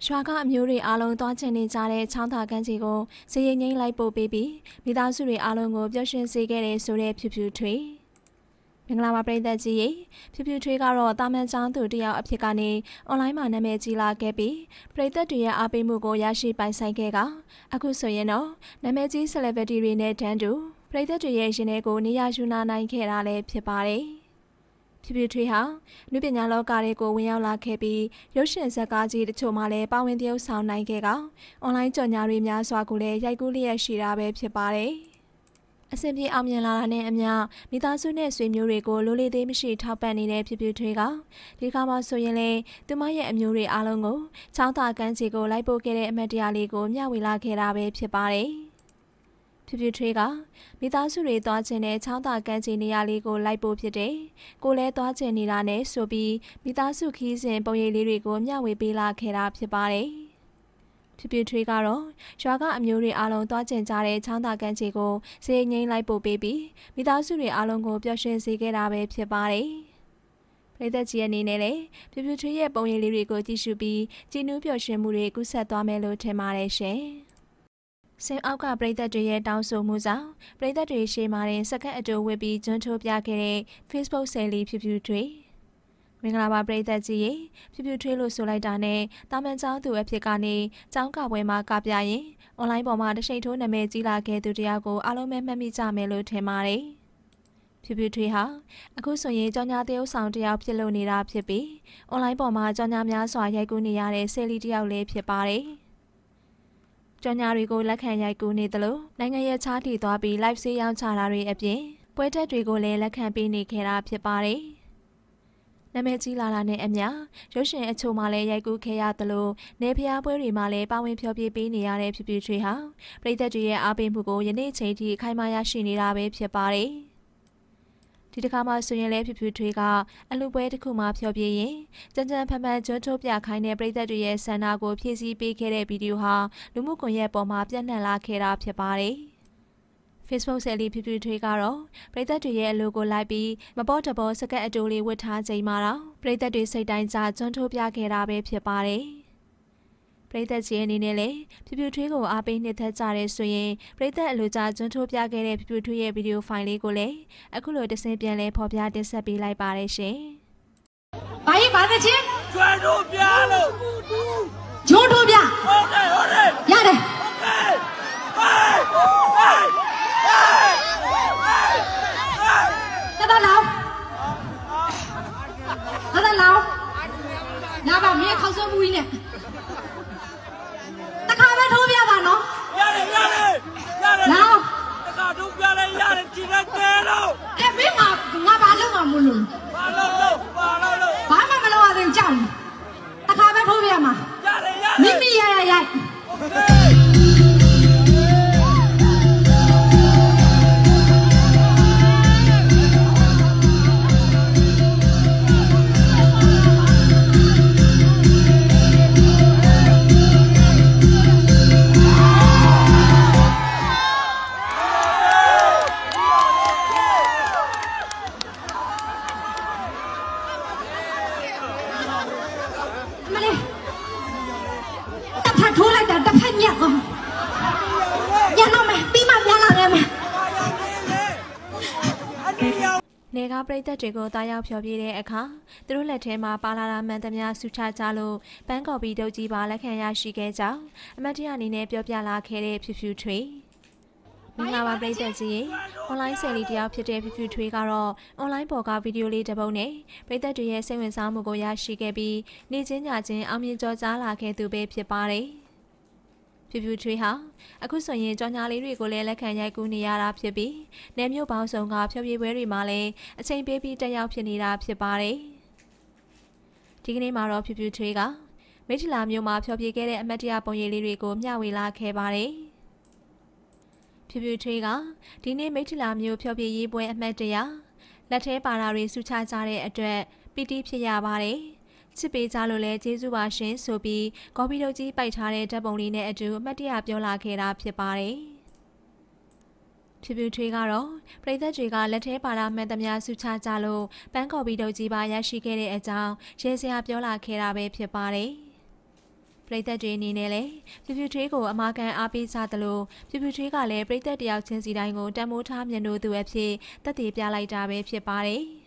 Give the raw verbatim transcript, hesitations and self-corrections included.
ရွာကအမျိုးတွေအားလုံးသွားချင်နေကြတဲ့ချောင်းသာကမ်းခြေကိုစည်ရင်ငိမ့်လိုက်ပို့ပေးပြီးမိသားစုတွေအားလုံးကိုပျော်ရွှင်စေခဲ့တဲ့ဆိုတဲ့ဖြူဖြူထွေးမင်္ဂလာပါပရိသတ်ကြီးရေဖြူဖြူထွေးကတော့တာမန်ချောင်းသူတယောက်အဖြစ်ကနေအွန်လိုင်းမှာနာမည်ကြီးလာခဲ့ပြီးပရိသတ်တွေရဲ့အားပေးမှုကိုရရှိပိုင်ဆိုင်ခဲ့ကအခုဆိုရင်တော့နာမည်ကြီး celebrity တွေနဲ့တန်းတူပရိသတ်တွေရဲ့ရင်ထဲကိုနေရာယူနာနိုင်ခဲ့တာလည်းဖြစ်ပါတယ်ဖြူဖြူထွေးဟာလူပညာလောကတွေကိုဝင်ရောက်လာခဲ့ပြီးရုပ်ရှင်ဇာတ်ကားကြီးတချို့မှလည်းပါဝင်သရုပ်ဆောင်နိုင်ခဲ့ကအွန်လိုင်းကြော်ညာတွေများစွာကိုလည်းရိုက်ကူးလျက်ရှိတာပဲဖြစ်ပါတယ်။အစဉ်ပြေအောင်မြင်လာတာနဲ့အမျှမိသားစုနဲ့ဆွေမျိုးတွေကိုလိုလေသေးမရှိထောက်ပံ့နေတဲ့ဖြူဖြူထွေးကဒီခါမှဆိုရင်လေသူမရဲ့အမျိုးတွေအားလုံးကိုချောင်းသာကမ်းခြေကိုလိုက်ပို့ခဲ့တဲ့အမတ်တရားလေးကိုမျှဝေလာခဲ့တာပဲဖြစ်ပါတယ်။ဖြူဖြူထွေးကမိသားစုတွေသွားခြင်းနဲ့ချောင်းသာကမ်းခြေနေရာလေးကိုလိုက်ပို့ဖြစ်တယ်။ကိုလည်းသွားခြင်းနေတာနဲ့ဆိုပြီးမိသားစုခီးစဉ်ပုံရိပ်လေးတွေကိုမျှဝေပေးလာခဲ့တာဖြစ်ပါတယ်။ဖြူဖြူထွေးကတော့ရွာကအမျိုးတွေအားလုံးသွားခြင်းကြတဲ့ချောင်းသာကမ်းခြေကိုစေငိမ့်လိုက်ပို့ပေးပြီးမိသားစုတွေအားလုံးကိုပျော်ရွှင်စေခဲ့တာပဲဖြစ်ပါတယ်။ပရိသတ်ကြီးအနေနဲ့လည်းဖြူဖြူထွေးရဲ့ပုံရိပ်လေးတွေကိုကြည့်ရှုပြီးကြည်နူးပျော်ရွှင်မှုတွေကူးဆက်သွားမယ်လို့ထင်ပါတယ်ရှင်။စင်အောက်ကပရိသတ်တွေရဲ့တောင်းဆိုမှုကြောင့်ပရိသတ်တွေရှေ့မှာတင်စက္ကန့်အတိုးဝစ်ပြီးကျွန်းထိုးပြခဲ့တဲ့ Facebook ဆယ်လီဖြူဖြူထွေးမင်္ဂလာပါပရိသတ်ကြီးရေဖြူဖြူထွေးလို့ဆိုလိုက်တာနဲ့တာမန်ကျောင်းသူအဖြစ်ကနေကျောင်းကပွဲမှာကပြရင်အွန်လိုင်းပေါ်မှာတရှိန်ထိုးနာမည်ကြီးလာခဲ့သူတယောက်ကိုအားလုံးပဲမှတ်မိကြမယ်လို့ထင်ပါတယ်ဖြူဖြူထွေးဟာအခုဆိုရင်ကြောင်ညာတရုပ်ဆောင်တယောက်ဖြစ်လို့နေတာဖြစ်ပြီးအွန်လိုင်းပေါ်မှာကြောင်ညာများစွာရိုက်ကူးနေရတဲ့ဆယ်လီတယောက်လည်းဖြစ်ပါတယ်ကြောင်ညာတွေကိုလက်ခံရိုက်ကူးနေသလိုနိုင်ငံရဲ့ချားတီသွားပြီး live ဆေးရောင်းချတာတွေအပြင်ပွဲတက်တွေကိုလည်းလက်ခံပေးနေခဲ့တာဖြစ်ပါတယ်။နာမည်ကြီးလာတာနဲ့အမျှရုပ်ရှင်အချို့မှလည်းရိုက်ကူးခဲ့ရသလိုနေဖျားပွဲတွေမှာလည်းပါဝင်ဖျော်ဖြေပေးနေရတဲ့ဖြူဖြူထွေးဟာပရိသတ်တွေရဲ့အားပေးမှုကိုယနေ့ချိန်ထိအခိုင်အမာရရှိနေတာပဲဖြစ်ပါတယ်။ဒီတစ်ခါမှဆိုရင်လည်းဖြူဖြူထွေးကအလူပွဲတစ်ခုမှဖျော်ပြရင်ကြမ်းကြမ်းဖန်ဖန်ကျွန်းထိုးပြခိုင်းတဲ့ပရိသတ်တွေရဲ့ဆန္ဒကိုဖြည့်ဆည်းပေးခဲ့တဲ့ဗီဒီယိုဟာလူမှုကွန်ရက်ပေါ်မှာပြန့်နှံ့လာခဲ့တာဖြစ်ပါတယ်။ Facebook ဆယ်လီဖြူဖြူထွေးကတော့ပရိသတ်တွေရဲ့အလိုကိုလိုက်ပြီးမပေါ်တပေါ်စကတ်အတိုးလေးဝတ်ထားချိန်မှာတော့ပရိသတ်တွေစိတ်တိုင်းကြကျွန်းထိုးပြခဲ့တာပဲဖြစ်ပါတယ်။ပရိသတ်ကြီးအနေနဲ့လည်းဖြူဖြူထွေးကိုအားပေးနှစ်သက်ကြတဲ့ဆိုရင်ပရိသတ်အလိုကြကျွန်းထိုးပြခဲ့တဲ့ဖြူဖြူထွေးရဲ့ဗီဒီယိုဖိုင်လေးကိုလည်းအခုလိုတစ်ဆင့်ပြန်လဲဖော်ပြတင်ဆက်ပေးလိုက်ပါတယ်ရှင်။ဘာကြီးဘာသချင်းကျွန်းထိုးပြလို့ကျွန်းထိုးပြဟုတ်တယ်ဟုတ်တယ်ရတယ်ဟေးဟေးဟေးဟေးတတလောင်းတတလောင်းလာပါမင်းခေါက်ဆွဲမှုကြီးနဲ့တခါပဲထိုးပြပါနော်ရတယ်ရတယ်ရတယ်လောင်းတခါထိုးပြလဲရတယ်ကြည်ရတဲ့တော့အဲ့မင်းကငါဘာလုပ်မှာမလို့ဘာလို့လို့ဘာလို့လို့ဘာမှမလုပ်ရသေးကြောက်တခါပဲထိုးပြမှာရတယ်ရတယ်မိမိရရရိုက်โอเคနေကပရိသတ်တွေကိုတားရောက်ဖျော်ပြတဲ့အခါသူတို့လက်ထဲမှာပါလာတာမှန်သမျှဆူချကြလို့ပန်းကော်ပီတုပ်ကြီးပါလက်ခံရရှိခဲ့ကြောင်းအမတ်တရအနေနဲ့ပြောပြလာခဲ့တဲ့ဖြူဖြူထွေးမင်္ဂလာပါပရိသတ်ကြီးအွန်လိုင်းဆယ်လီတယောက်ဖြစ်တဲ့ဖြူဖြူထွေးကတော့အွန်လိုင်းပေါ်ကဗီဒီယိုလေးတစ်ပုဒ်နဲ့ပရိသတ်တွေရဲ့စိတ်ဝင်စားမှုကိုရရှိခဲ့ပြီးနေချင်းညချင်းအောင်မြင်ကြော်ကြားလာခဲ့သူပဲဖြစ်ပါတယ်ဖြူဖြူထွေးဟာအခုဆိုရင်ကြောင်ညာလေးတွေကိုလည်းလက်ခံရိုက်ကူးနေရတာဖြစ်ပြီးနေမျိုးပေါင်းစုံကဖျော်ဖြေပွဲတွေမှာလည်းအချိန်ပေးပြီးတက်ရောက်ဖြစ်နေတာဖြစ်ပါတယ်ဒီကနေ့မှာတော့ဖြူဖြူထွေးကမိထလာမျိုးမှာဖျော်ဖြေခဲ့တဲ့အမတ်တရပုံရိပ်လေးတွေကိုမျှဝေလာခဲ့ပါတယ်ဖြူဖြူထွေးကဒီနေ့မိထလာမျိုးဖျော်ဖြေရေးပွဲအမှတ်တရလက်ထဲပါတာတွေစုချကြတဲ့အတွက်ပီတိဖြစ်ရပါတယ်ချစ်ပေးကြလို့လဲကျေးဇူးပါရှင်ဆိုပြီးကော်ပီတုပ်ကြီးပိုက်ထားတဲ့ဓာတ်ပုံလေးနဲ့အတူအမှတ်တရပြောလာခဲ့တာဖြစ်ပါတယ်ဖြူဖြူထွေးကတော့ပရိသတ်တွေကလက်ထဲပါလာမှန်သမျှစုချကြလို့ပန်းကော်ပီတုပ်ကြီးပါရရှိခဲ့တဲ့အကြောင်းရဲစရာပြောလာခဲ့တာပဲဖြစ်ပါတယ်ပရိသတ်တွေအနေနဲ့လည်းဖြူဖြူထွေးကိုအမာခံအားပေးကြသလိုဖြူဖြူထွေးကလည်းပရိသတ်တယောက်ချင်းစီတိုင်းကိုတန်မိုးထားမြတ်လို့သူအဖြစ်တက်တည်ပြလိုက်တာပဲဖြစ်ပါတယ်